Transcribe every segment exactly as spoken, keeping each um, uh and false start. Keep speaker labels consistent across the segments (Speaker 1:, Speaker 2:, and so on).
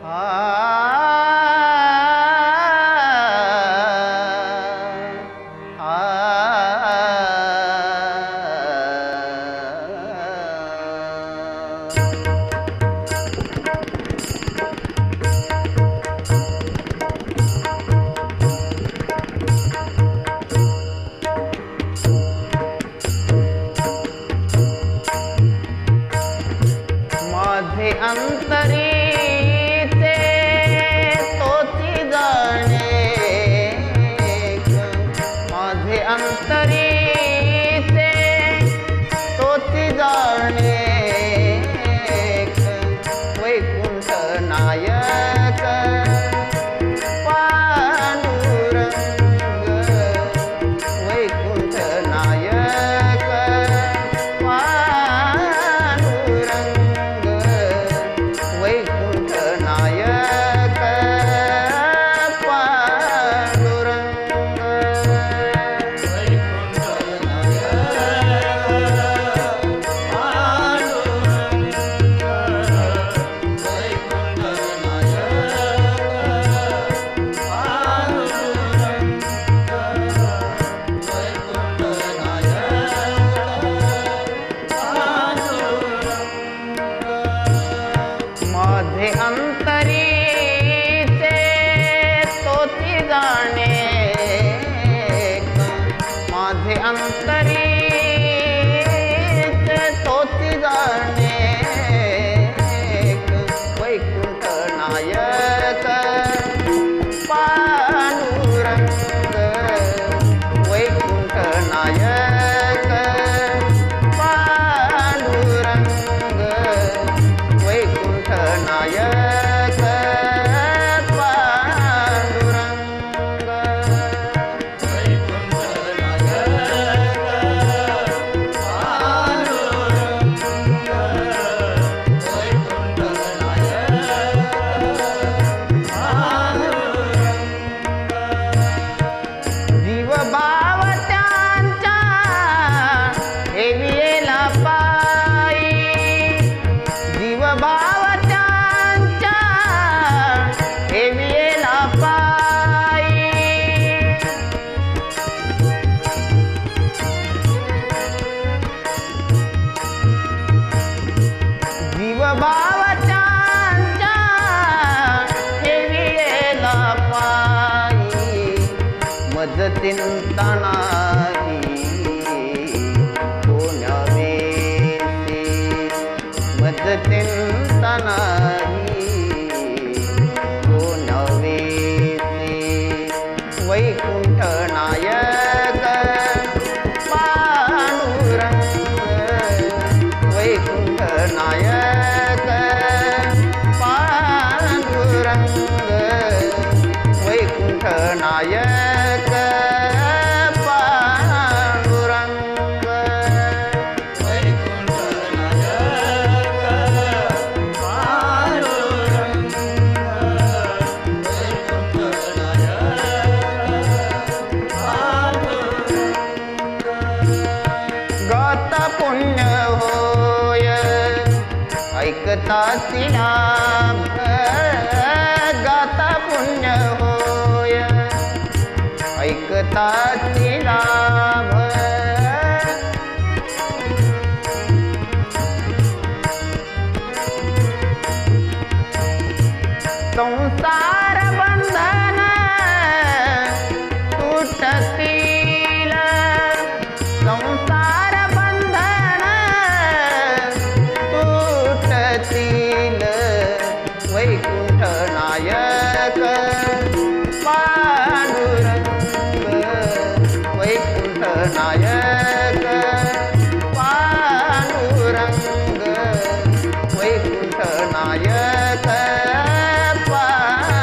Speaker 1: अंतरी ते तोची जाणे, माझे अंतरी ते तोची जाणे, वैकुंठ नायक पांडुरंग, वैकुंठ नायक वैकुंठ नायक पांडुरंग, वैकुंठ नायक पांडुरंग, वैकुंठ नायक पांडुरंग, वैकुंठ नायक माझे अंतरी ते तोची जाणे, माझे अंतरी ते तोची जाणे, वैकुंठ नायक पांडुरंग, वैकुंठ नायक पांडुरंग, वैकुंठ नायक पांडुरंग, वैकुंठ नायक पांडुरंग, वैकुंठ नायक पांडुरंग, जीव भाव त्यांचा ठेविला पायी, जीव भाव त्यांचा ठेविला पायी, जीव भाव त्यांचा ठेविला पायी, मज चिंता नाही कोण्या वेसी, मज चिंता नाही कोण्या वेसी, वैकुंठ नायक पांडुरंग, वैकुंठ नायक पांडुरंग, वैकुंठ नायक पांडुरंग, वैकुंठ नायक पांडुरंग, वैकुंठ नायक पांडुरंग, गात पुण्य होय ऐकताची लाभ, गाता पुण्य होय ऐकताची लाभ, संसार बंधन तुटतील, संसार बंधन तुटतील, वैकुंठ नायक पांडुरंग, वैकुंठ नायक पांडुरंग, वैकुंठ नायक पांडुरंग,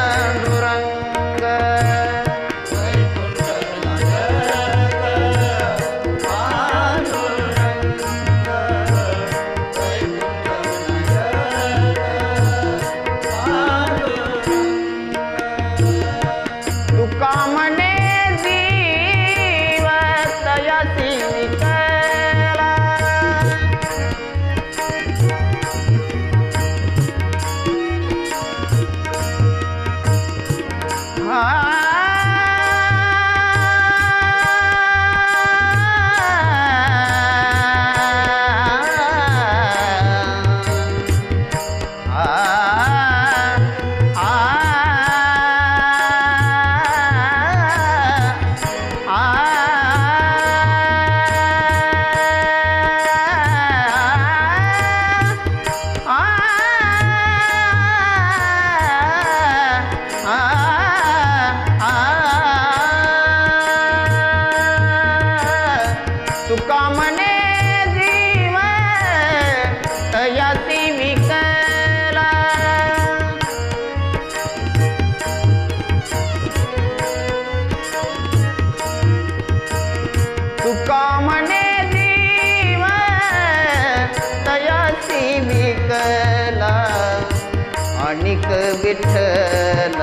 Speaker 1: अनिक विठ्ठल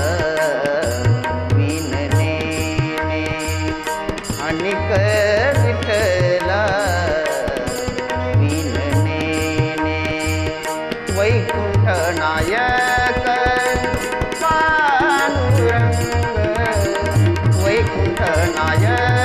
Speaker 1: विनने अनिक विठ्ठल विनने वैकुंठ नायक पांडुरंग वैकुंठ नायक